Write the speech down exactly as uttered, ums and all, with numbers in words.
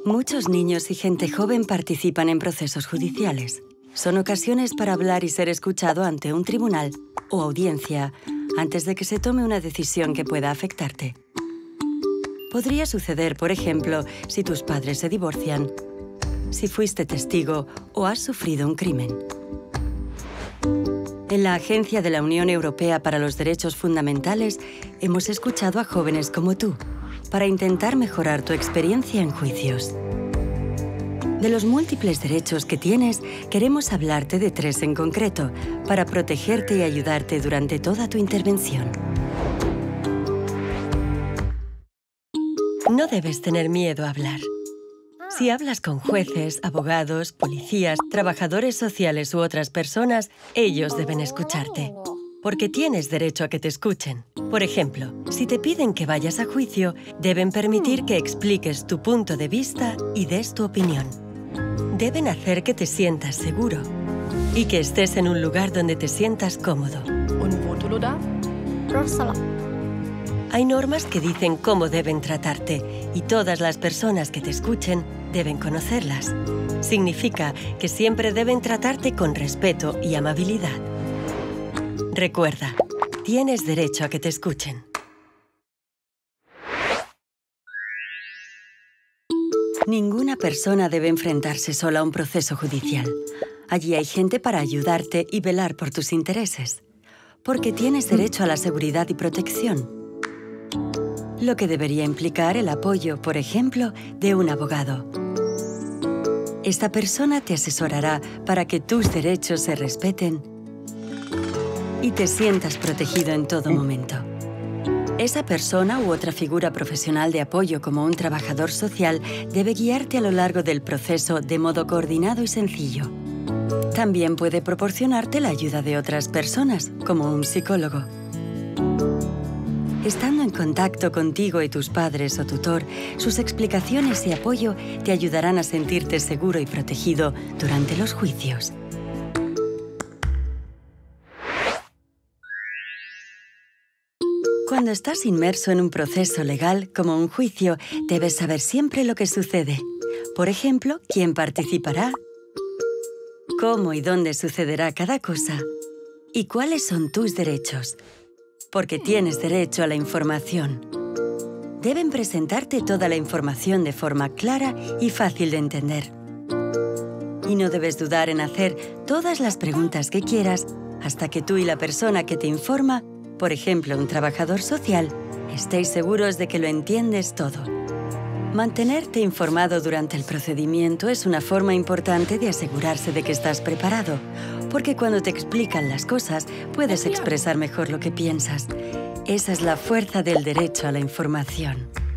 Muchos niños y gente joven participan en procesos judiciales. Son ocasiones para hablar y ser escuchado ante un tribunal o audiencia antes de que se tome una decisión que pueda afectarte. Podría suceder, por ejemplo, si tus padres se divorcian, si fuiste testigo o has sufrido un crimen. En la Agencia de la Unión Europea para los Derechos Fundamentales hemos escuchado a jóvenes como tú para intentar mejorar tu experiencia en juicios. De los múltiples derechos que tienes, queremos hablarte de tres en concreto para protegerte y ayudarte durante toda tu intervención. No debes tener miedo a hablar. Si hablas con jueces, abogados, policías, trabajadores sociales u otras personas, ellos deben escucharte, porque tienes derecho a que te escuchen. Por ejemplo, si te piden que vayas a juicio, deben permitir que expliques tu punto de vista y des tu opinión. Deben hacer que te sientas seguro y que estés en un lugar donde te sientas cómodo. Hay normas que dicen cómo deben tratarte y todas las personas que te escuchen deben conocerlas. Significa que siempre deben tratarte con respeto y amabilidad. Recuerda, tienes derecho a que te escuchen. Ninguna persona debe enfrentarse sola a un proceso judicial. Allí hay gente para ayudarte y velar por tus intereses, porque tienes derecho a la seguridad y protección, lo que debería implicar el apoyo, por ejemplo, de un abogado. Esta persona te asesorará para que tus derechos se respeten y te sientas protegido en todo momento. Esa persona u otra figura profesional de apoyo, como un trabajador social, debe guiarte a lo largo del proceso de modo coordinado y sencillo. También puede proporcionarte la ayuda de otras personas, como un psicólogo. Estando en contacto contigo y tus padres o tutor, sus explicaciones y apoyo te ayudarán a sentirte seguro y protegido durante los juicios. Cuando estás inmerso en un proceso legal, como un juicio, debes saber siempre lo que sucede. Por ejemplo, quién participará, cómo y dónde sucederá cada cosa y cuáles son tus derechos. Porque tienes derecho a la información. Deben presentarte toda la información de forma clara y fácil de entender. Y no debes dudar en hacer todas las preguntas que quieras hasta que tú y la persona que te informa, por ejemplo, un trabajador social, estéis seguros de que lo entiendes todo. Mantenerte informado durante el procedimiento es una forma importante de asegurarse de que estás preparado, porque cuando te explican las cosas, puedes expresar mejor lo que piensas. Esa es la fuerza del derecho a la información.